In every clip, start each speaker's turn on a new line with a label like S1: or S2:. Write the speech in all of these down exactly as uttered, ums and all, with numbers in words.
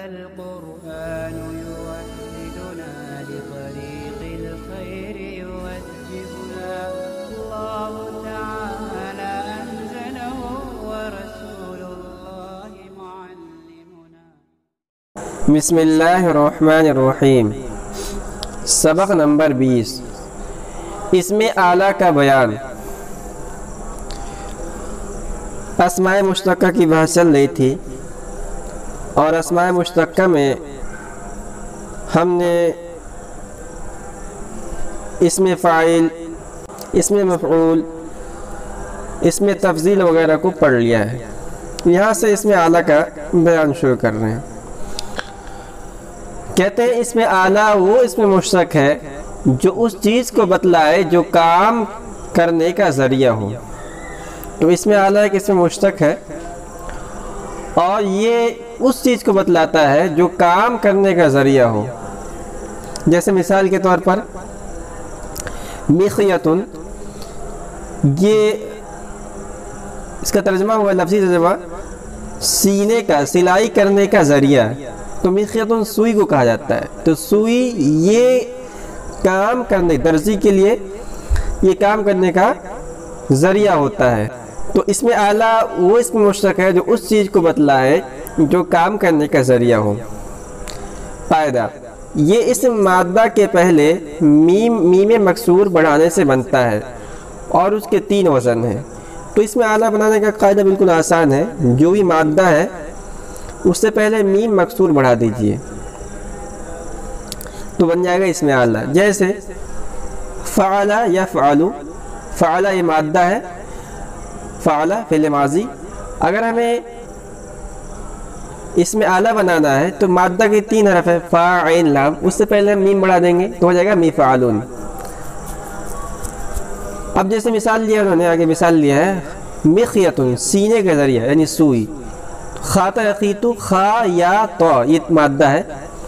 S1: هذا القرآن يوحدنا لطريق الخير يوجهنا الله تعالى أنزله ورسول الله معلمنا.
S2: بسم اللہ الرحمن الرحیم. سبق نمبر بیس، اسم اعلیٰ کا بیان. اسماء مشتقہ کی بحث چل رہی تھی اور اسماء مشتقہ میں ہم نے اسم فاعل، اسم مفعول، اسم تفضیل وغیرہ کو پڑھ لیا ہے. یہاں سے اسم اعلیٰ کا بیان شروع کر رہے ہیں. کہتے ہیں اسم اعلیٰ وہ اسم مشتق ہے جو اس چیز کو بتلائے جو کام کرنے کا ذریعہ ہو. تو اسم اعلیٰ ایک اسم مشتق ہے اور یہ اس چیز کو بتلاتا ہے جو کام کرنے کا ذریعہ ہو. جیسے مثال کے طور پر مخیتن، یہ اس کا ترجمہ ہوا لفظی ترجمہ سینے کا، سلائی کرنے کا ذریعہ. تو مخیتن سوئی کو کہا جاتا ہے. تو سوئی یہ کام کرنے، درزی کے لیے یہ کام کرنے کا ذریعہ ہوتا ہے. تو اسم اعلیٰ وہ اسم مشتق ہے جو اس چیز کو بتلائے جو کام کرنے کا ذریعہ ہو. قاعدہ، یہ اسم مادہ کے پہلے میم میم مکسور بڑھانے سے بنتا ہے اور اس کے تین وزن ہیں. تو اسم اعلیٰ بنانے کا قاعدہ بالکل آسان ہے. جو بھی مادہ ہے اس سے پہلے میم مکسور بڑھا دیجئے تو بن جائے گا اسم اعلیٰ. جیسے فعل یا فعلو، فعل یہ مادہ ہے، فعل فعل ماضی. اگر ہمیں اسم اعلیٰ بنانا ہے تو مادہ کے تین حرف ہے، فا عین لام، اس سے پہلے ہم میم بڑھا دیں گے تو ہو جائے گا مفعلون. اب جیسے مثال لیا انہوں نے، آگے مثال لیا ہے مخیتن، سینے کے ذریعہ یعنی سوئی. خاطا یخیتو، خا یا تو یہ مادہ ہے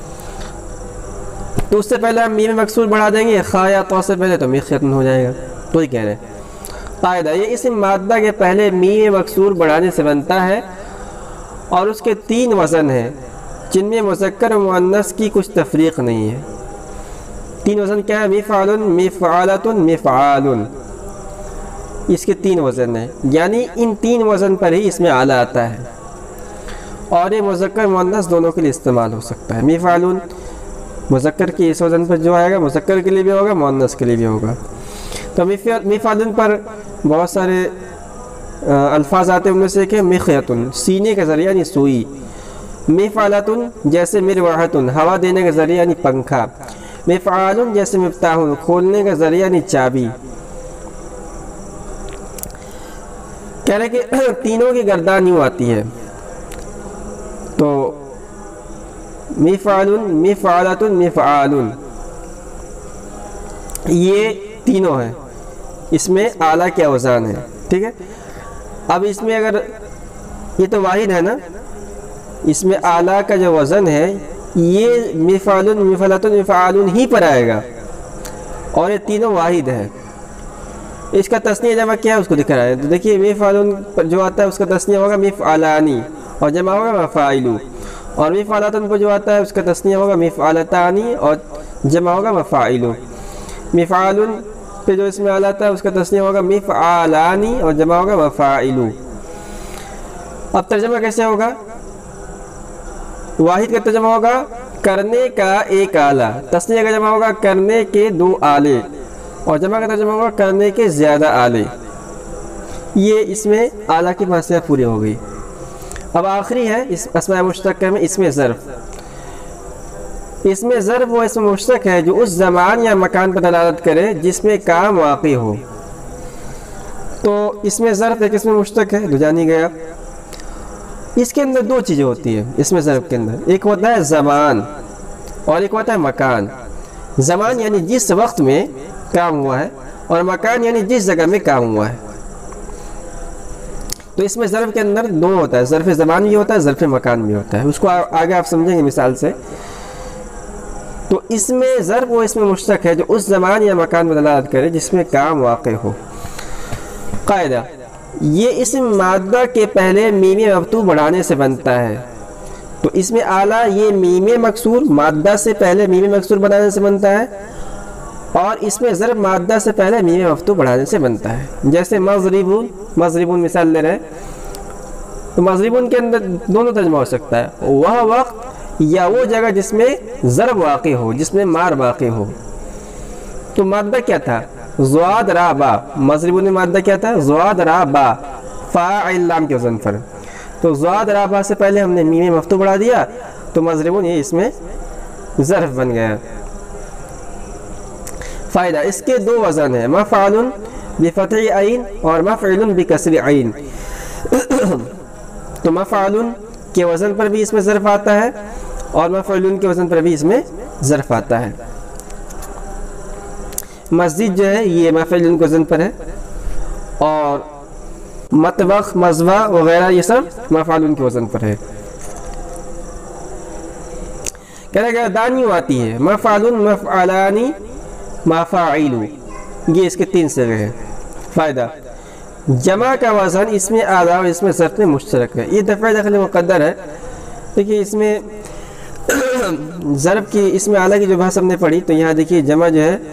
S2: تو اس سے پہلے ہم میم مکسور بڑھا دیں گے، خا یا تو سے پہلے تو مخیتن ہو جائے گا. تو ہی کہہ رہے ہیں قاعدہ، یہ اسم مادہ کے پہلے میم مکسور بڑھانے سے بنتا ہے اور اس کے تین وزن ہیں جن میں مذکر و مؤنث کی کچھ تفریق نہیں ہے. تین وزن کیا ہے؟ مفعل، مفعلۃ، مفعال. اس کے تین وزن ہیں، یعنی ان تین وزن پر ہی اس میں اعلیٰ آتا ہے اور یہ مذکر مؤنث دونوں کے لیے استعمال ہو سکتا ہے. مفعلون مذکر کی اس وزن پر جو آئے گا مذکر کے لیے بھی ہوگا، مؤنث کے لیے بھی ہوگا. تو مفعلون پر بہت سارے الفاظ آتے ہیں، ان میں سے ایک ہے مخیتن، سینے کا ذریعہ یعنی سوئی. مفعلتن جیسے مروحتن، ہوا دینے کا ذریعہ یعنی پنکھا. مفعالن جیسے مفتاحن، کھولنے کا ذریعہ یعنی چابی. کہہ رہے کہ تینوں کی گردان یوں آتی ہے. تو مفعلن، مفعلتن، مفعالن یہ تینوں ہیں، اس میں اعلیٰ کے اوزان ہیں. ٹھیک ہے. اب اس میں اگر یہ تو واحد ہے نا، اس میں اعلیٰ کا جو وزن ہے یہ مفعلن، مفعلتن، مفعالن ہی پر آئے گا اور یہ تینوں واحد ہے. اس کا تثنیہ جمع کیا ہے اس کو دکھ رہا ہے. تو دیکھیے مفعلن پر جو آتا ہے اس کا تثنیہ ہوگا مفعلانی اور جمع ہوگا مفاعلو، اور مفعلتن پر جو آتا ہے اس کا تثنیہ ہوگا مفعلتانی اور جمع ہوگا مفاعلو. مفعالن پہ جو اس میں اعلیٰ آتا ہے اس کا تثنیہ ہوگا مفعالانی اور جمع ہوگا مفاعلو. اب ترجمہ کیسے ہوگا؟ واحد کا ترجمہ ہوگا کرنے کا ایک آلہ، تثنیہ کا جمع ہوگا کرنے کے دو آلے اور جمع کا ترجمہ ہوگا کرنے کے زیادہ آلے. یہ اس میں اعلیٰ کی بحثیت پوری ہو گئی. اب آخری ہے اس اسماء مشتقہ میں اسم ظرف. اسم ظرف وہ اسم مشتق ہے جو اس زمان یا مکان پر دلالت کرے جس میں کام واقع ہو. تو اسم ظرف ایک اسم مشتق ہے جو جانی گیا. اس کے اندر دو چیزیں ہوتی ہیں اسم ظرف کے اندر، ایک ہوتا ہے زمان اور ایک ہوتا ہے مکان. زمان یعنی جس وقت میں کام ہوا ہے اور مکان یعنی جس جگہ میں کام ہوا ہے. تو اس میں ظرف کے اندر دو ہوتا ہے، ظرف زمان بھی ہوتا ہے، ظرف مکان بھی ہوتا ہے. اس کو آگے آپ سمجھیں گے مثال سے. تو اس میں ظرف وہ اس میں مشتق ہے جو اس زمان یا مکان میں دلالت کرے جس میں کام واقع ہو. قاعدہ، یہ اسم مادہ کے پہلے میم مفتوح بڑھانے سے بنتا ہے تو اس میں اعلیٰ یہ میم مکسور مادہ سے پہلے میم مکسور بنانے سے بنتا ہے، اور اس میں ضرب مادہ سے پہلے میم مفتوح بڑھانے سے بنتا ہے. جیسے مضربون، مضربون مثال لے رہے ہیں تو مضربون کے اندر دونوں ترجمہ ہو سکتا ہے، وہ وقت یا وہ جگہ جس میں ضرب واقع ہو، جس میں مار واقع ہو. تو مادہ کیا تھا؟ زواد را با. مضربون میں مادہ کیا تھا؟ زواد را با فاعل لام کے وزن پر. تو زواد را با سے پہلے ہم نے میم مفتوح بڑھا دیا تو مضربون یہ اس میں ظرف بن گیا. فائدہ، اس کے دو وزن ہیں، مفعول بفتح عین اور مفعول بکسر عین. تو مفعول کے وزن پر بھی اس میں ظرف آتا ہے اور مفعول کے وزن پر بھی اس میں ظرف آتا ہے. مسجد جو ہے یہ مفعول کے وزن پر ہے، اور مطبخ، مزوہ وغیرہ یہ سب مفعول کے وزن پر ہے. کہہ رہا گردانی آتی ہے، مفعول، مفعلانی، مفاعیل، یہ اس کے تین صیغے ہیں. فائدہ، جمع کا وزن اس میں اعلیٰ اور اس میں ظرف میں مشترک ہے. یہ دفعہ داخل مقدر ہے. دیکھیے اس میں ضرب کی، اس میں اعلیٰ کی جو بحث ہم نے پڑھی، تو یہاں دیکھیے جمع جو ہے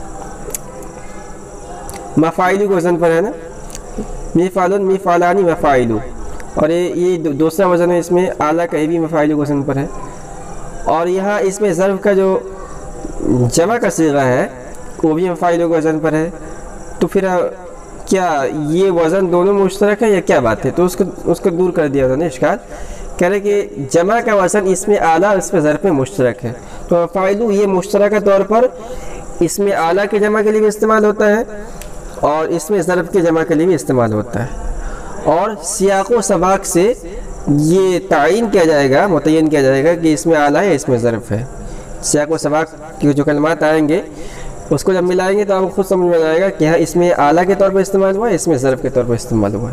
S2: مفاعیل کے وزن پر ہے نا، مفعول، مفعلانی، مفاعیل. اور یہ دوسرا وزن ہے اس میں اعلیٰ کا، یہ بھی مفاعیل کے وزن پر ہے. اور یہاں اس میں ضرب کا جو جمع کا صیغہ ہے وہ بھی مفاعیل کے وزن پر ہے. تو پھر کیا یہ وزن دونوں مشترک ہے یا کیا بات ہے؟ تو اس کو اس کو دور کر دیا انہوں نے اشکال. کہہ رہے کہ جمع کا وزن اس میں اعلیٰ اور اس میں ضرب میں مشترک ہے. تو مفاعیل یہ مشترکہ طور پر اس میں اعلیٰ کے جمع کے لیے بھی استعمال ہوتا ہے اور اس میں ضرب کے جمع کے لیے بھی استعمال ہوتا ہے. اور سیاق و سباق سے یہ تعین کیا جائے گا، متعین کیا جائے گا کہ اس میں اعلیٰ ہے، اس میں ضرب ہے. سیاق و سباق کے جو کلمات آئیں گے اس کو جب ملائیں گے تو آپ کو خود سمجھ میں آئے گا کہ ہاں اس میں اعلیٰ کے طور پر استعمال ہوا ہے، اس میں ضرب کے طور پر استعمال ہوا ہے.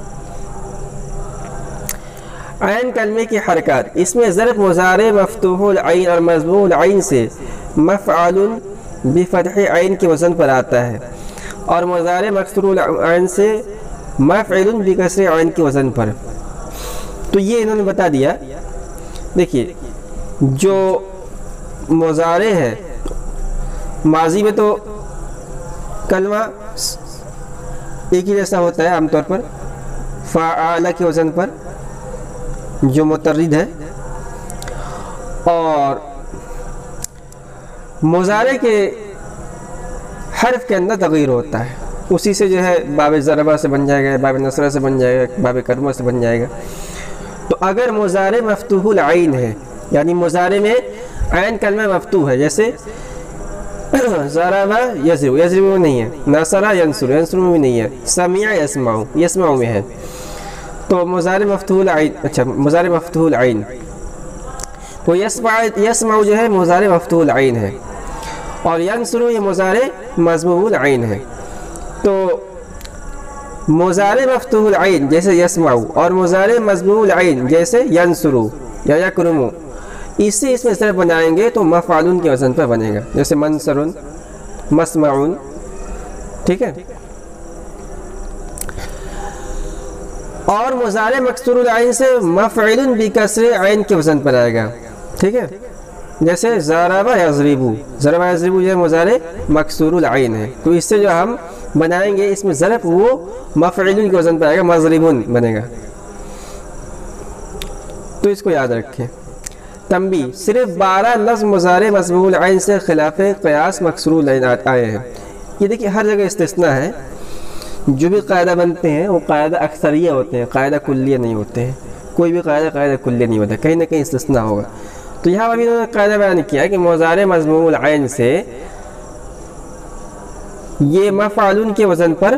S2: عین کلمے کی حرکات، اس میں ضرب مضارع مفتوح العین اور مضموم العین سے مفعول بفتح عین کے وزن پر آتا ہے، اور مضارع مکسور العین سے مفعول بکسر عین کے وزن پر. تو یہ انہوں نے بتا دیا. دیکھیے جو مضارع ہے، ماضی میں تو کلمہ ایک ہی جیسا ہوتا ہے عام طور پر، فعال کے وزن پر جو مترد ہے، اور مضارع کے حرف کے اندر تغیر ہوتا ہے. اسی سے جو ہے باب ضربہ سے بن جائے گا، باب نصرہ سے بن جائے گا، باب کرمہ سے بن جائے گا. تو اگر مضارع مفتوح العین ہے، یعنی مضارع میں عین کلمہ مفتوح ہے، جیسے ضربہ یضرب، یضرب میں نہیں ہے، نصرہ ینصر، ینصر میں بھی نہیں ہے، سمع یسمع، یسمع میں ہے. تو مضارع مفتوح العین، اچھا مضارع مفتوح العین، تو یسمع یسمع جو ہے مضارع مفتوح العین ہے، اور ینصر یہ مضارع مضموم العین ہے. تو مضارع مفتوح العین جیسے یسمع اور مضارع مضموم العین جیسے ینصر یا یکرم، اس سے اس میں ضرب بنائیں گے تو مفعول کے وزن پر بنے گا، جیسے منصر، مسمع. ٹھیک ہے. اور مضارع مکسور العین سے مفعول بکسر عین کے وزن پر آئے گا. ٹھیک ہے. جیسے ضرب یضرب، ضرب یضرب یہ مضارع مکسور العین ہے، تو اس سے جو ہم بنائیں گے اس میں ضرب وہ مفعول کے وزن پر آئے گا، مضربون بنے گا. تو اس کو یاد رکھیں. تنبیہ، صرف بارہ لفظ مضارع مضموم العین سے خلاف قیاس مکسور العین آئے ہیں. یہ دیکھیے ہر جگہ استثناء ہے. جو بھی قاعدہ بنتے ہیں وہ قاعدہ اکثریہ ہوتے ہیں، قاعدہ کلیہ نہیں ہوتے ہیں. کوئی بھی قاعدہ قاعدہ کلیہ نہیں ہوتا، کہیں نہ کہیں استثناء ہوگا. تو یہاں ابھی انہوں نے قاعدہ بیان کیا کہ مضارع مضموم العین سے یہ مفعول کے وزن پر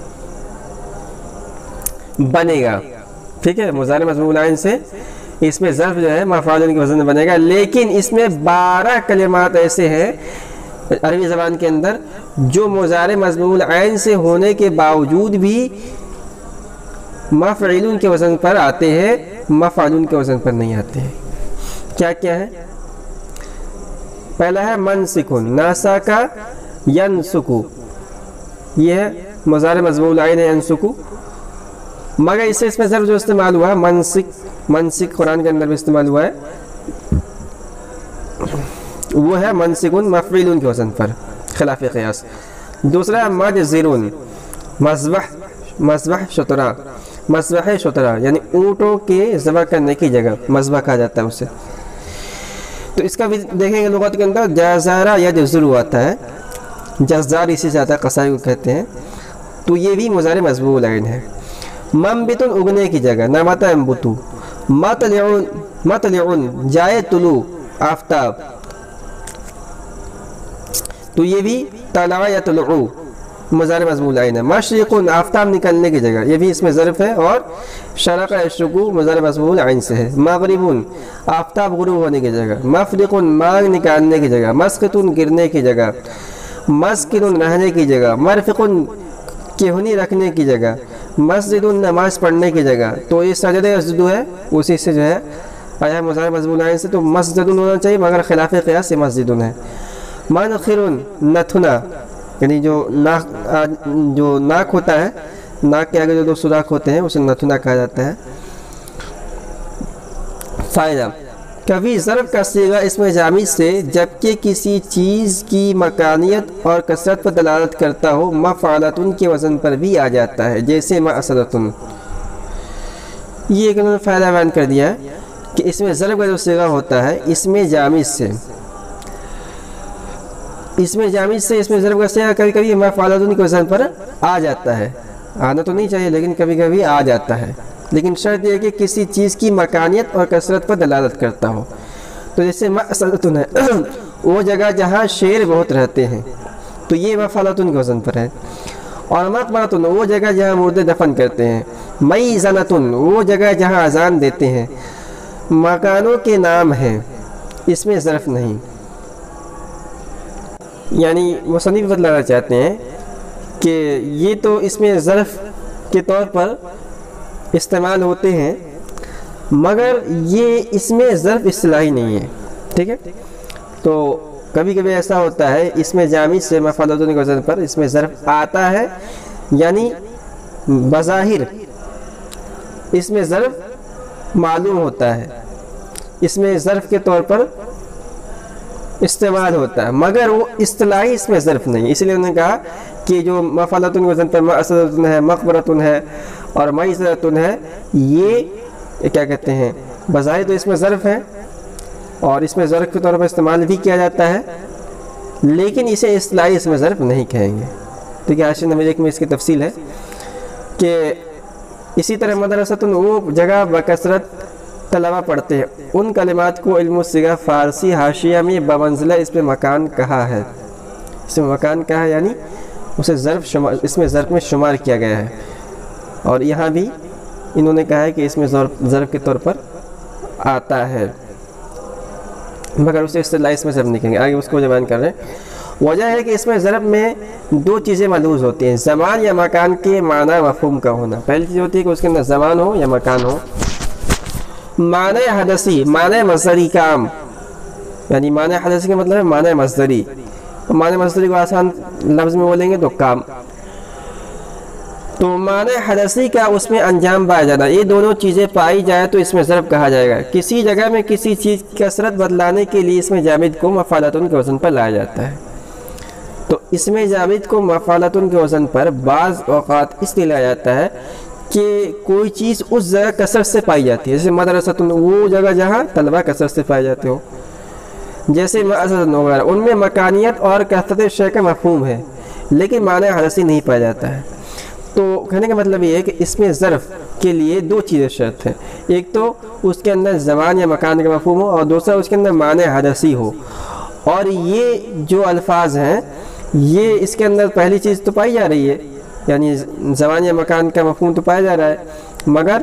S2: بنے گا. ٹھیک ہے. مضارع مضموم العین سے اس میں ظرف جو ہے مفعول کے وزن میں بنے گا، لیکن اس میں بارہ کلمات ایسے ہیں عربی زبان کے اندر جو مضارع مضموم العین سے ہونے کے باوجود بھی مفعول کے وزن پر آتے ہیں، مفعول کے وزن پر نہیں آتے ہیں. کیا کیا ہے؟ پہلا ہے منسکن، ناسکا ینسکو، یہ ہے مضارع مضموم العین ہے ینسکو، مگر اس سے اس میں ضرب جو استعمال ہوا منسک منسک قرآن کے اندر بھی استعمال ہوا ہے، وہ ہے منسکن مفعولن کے وزن پر خلاف قیاس۔ دوسرا مجزرون، مذبح مذبح شترا، مذبح شترا یعنی اونٹوں کے ذبح کرنے کی جگہ مذبح کہا جاتا ہے اسے۔ تو اس کا بھی دیکھیں گے لغت کے اندر جزارہ یا جزرو آتا ہے، جزار اسی سے آتا ہے، قصائی کو کہتے ہیں، تو یہ بھی مضارع مسبوق العین ہے۔ منبتن اگنے کی جگہ، نبت انبتو۔ مطلعون مطلعون جائے طلوع آفتاب، تو یہ بھی طلع یا طلعو مضارع مسبوق العین ہے۔ مشرقن آفتاب نکلنے کی جگہ، یہ بھی اس میں ظرف ہے، اور شرق یشرقو مضارع مسبوق العین سے ہے۔ مغربن آفتاب غروب ہونے کی جگہ۔ مفرقن مانگ نکالنے کی جگہ۔ مسقطن گرنے کی جگہ۔ مسکن رہنے کی جگہ۔ مرفقن کہنی رکھنے کی جگہ۔ مسجد نماز پڑھنے کی جگہ، تو یہ سجدہ یسجدو ہے، اسی سے جو ہے آیا مضارع مسبوق العین سے، تو مسجد ہونا چاہیے، مگر خلاف قیاس سے مسجد ہے۔ منخر نتھنا یعنی جو ناک جو ناک ہوتا ہے، ناک کے آگے جو دو سوراخ ہوتے ہیں اسے نتھنا کہا جاتا ہے۔ فائدہ، کبھی ضرب کا صیغہ اسم جامد سے جبکہ کسی چیز کی مکانیت اور کثرت پر دلالت کرتا ہو مفعلتن کے وزن پر بھی آ جاتا ہے، جیسے معصرتن۔ یہ ایک انہوں نے فائدہ بیان کر دیا ہے کہ اس میں ضرب کا جو صیغہ ہوتا ہے اسم جامد سے، اس میں جامد سے اس میں ضرب کا صیغہ کبھی کبھی مفعلتن کے وزن پر آ جاتا ہے، آنا تو نہیں چاہیے لیکن کبھی کبھی آ جاتا ہے، لیکن شرط یہ کہ کسی چیز کی مکانیت اور کثرت پر دلالت کرتا ہو۔ تو جیسے مأسدتن ہے وہ جگہ جہاں شیر بہت رہتے ہیں، تو یہ مفعلتن کے وزن پر ہے۔ اور مقبرتن وہ جگہ جہاں مردے دفن کرتے ہیں۔ میزنتن وہ جگہ جہاں اذان دیتے ہیں۔ مکانوں کے نام ہیں، اس میں ظرف نہیں۔ یعنی مصنف بتلانا چاہتے ہیں کہ یہ تو اس میں ظرف کے طور پر استعمال ہوتے ہیں، مگر یہ اس میں ظرف اصطلاحی نہیں ہے، ٹھیک ہے؟ تو کبھی کبھی ایسا ہوتا ہے اس میں جامد سے مفعلتن کے وزن پر اس میں ظرف آتا ہے، یعنی بظاہر اس میں ظرف معلوم ہوتا ہے، اس میں ظرف کے طور پر استعمال ہوتا ہے، مگر وہ اصطلاحی اس میں ظرف نہیں۔ اس لیے انہوں نے کہا کہ جو مفعلتن کے وزن پر مأسدتن ہے، مقبرتن ہے اور میزنتن ہے، یہ کیا کہتے ہیں بظاہر تو اس میں ظرف ہے اور اس میں ظرف کے طور پر استعمال بھی کیا جاتا ہے، لیکن اسے اصطلاحی اس میں ظرف نہیں کہیں گے۔ ٹھیک ہے، حاشیہ نمبر ایک میں اس کی تفصیل ہے کہ اسی طرح مدرستن وہ جگہ بکثرت طلبہ پڑھتے ہیں، ان کلمات کو علم الصیغہ فارسی حاشیہ میں بمنزلہ اس میں مکان کہا ہے، اس میں مکان کہا ہے یعنی اسے ظرف شمار اس میں ظرف میں شمار کیا گیا ہے، اور یہاں بھی انہوں نے کہا ہے کہ اس میں ظرف کے طور پر آتا ہے، مگر اسے اصطلاحی اس میں ظرف نہیں کہیں گے۔ آگے اس کو بیان کر رہے ہیں۔ وجہ ہے کہ اس میں ظرف میں دو چیزیں ملحوظ ہوتی ہیں، زمان یا مکان کے معنی مفہوم کا ہونا۔ پہلی چیز ہوتی ہے کہ اس کے اندر زمان ہو یا مکان ہو۔ معنی حدثی، معنی مصدری کام، یعنی معنی حدثی کا مطلب ہے معنی مصدری، معنی مصدری کو آسان لفظ میں بولیں گے تو کام، تو معنی حدثی کا اس میں انجام پایا جانا، یہ دونوں چیزیں پائی جائے تو اس میں ظرف کہا جائے گا۔ کسی جگہ میں کسی چیز کی کثرت بدلانے کے لیے اس میں جامد کو مفعلتن کے وزن پر لایا جاتا ہے، تو اس میں جامد کو مفعلتن کے وزن پر بعض اوقات اس لیے لایا جاتا ہے کہ کوئی چیز اس جگہ کثرت سے پائی جاتی ہے، جیسے مدرستن وہ جگہ جہاں طلبہ کثرت سے پائے جاتے ہو، جیسے مأسدتن وغیرہ، ان میں مکانیت اور کثرت شے کا مفہوم ہے لیکن معنی حدثی نہیں پایا جاتا ہے۔ تو کہنے کا مطلب یہ ہے کہ اس میں ظرف کے لیے دو چیزیں شرط ہیں، ایک تو اس کے اندر زمان یا مکان کا مفہوم ہو، اور دوسرا اس کے اندر معنی حدثی ہو، اور یہ جو الفاظ ہیں یہ اس کے اندر پہلی چیز تو پائی جا رہی ہے، یعنی زمان یا مکان کا مفہوم تو پایا جا رہا ہے مگر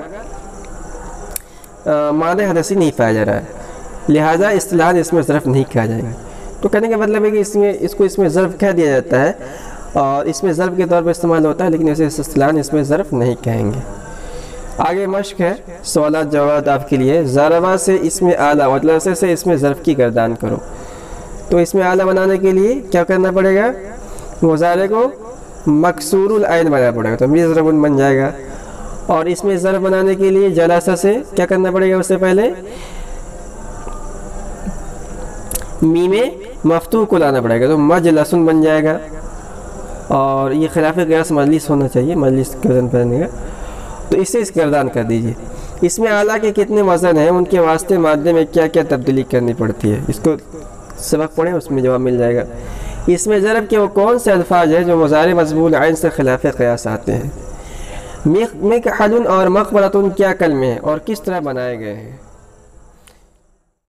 S2: معنی حدثی نہیں پایا جا رہا ہے، لہذا اصطلاحاً اس میں ظرف نہیں کہا جائے گا۔ تو کہنے کا مطلب ہے کہ اس میں اس کو اس میں ظرف کہہ دیا جاتا ہے اور اس میں ظرف کے طور پر استعمال ہوتا ہے، لیکن اسے اصطلاحاً اس میں ظرف نہیں کہیں گے۔ آگے مشق ہے، سوالات جوابات آپ کے لیے۔ ضربہ سے اس میں اعلیٰ مطلب سے اس میں ظرف کی گردان کرو، تو اس میں اعلیٰ بنانے کے لیے کیا کرنا پڑے گا؟ مضارع کو مکسور العین بنانا پڑے گا، تو مضرب بن جائے گا، اور اس میں ظرف بنانے کے لیے جلسہ سے کیا کرنا پڑے گا؟ اس سے پہلے میم مفتوح کو لانا پڑے گا، تو مجلسن بن جائے گا، اور یہ خلاف قیاس مجلس ہونا چاہیے، مجلس کے وزن پہنے گا، تو اس سے اس گردان کر دیجئے۔ اس میں اعلیٰ کے کتنے وزن ہیں، ان کے واسطے مادے میں کیا کیا تبدیلی کرنی پڑتی ہے، اس کو سبق پڑھیں، اس میں جواب مل جائے گا۔ اس میں ضرب کے وہ کون سے الفاظ ہیں جو مضارع مضمول عین سے خلاف قیاس آتے ہیں؟ مقحل اور مقبرۃ کیا کلمے ہیں اور کس طرح بنائے گئے ہیں؟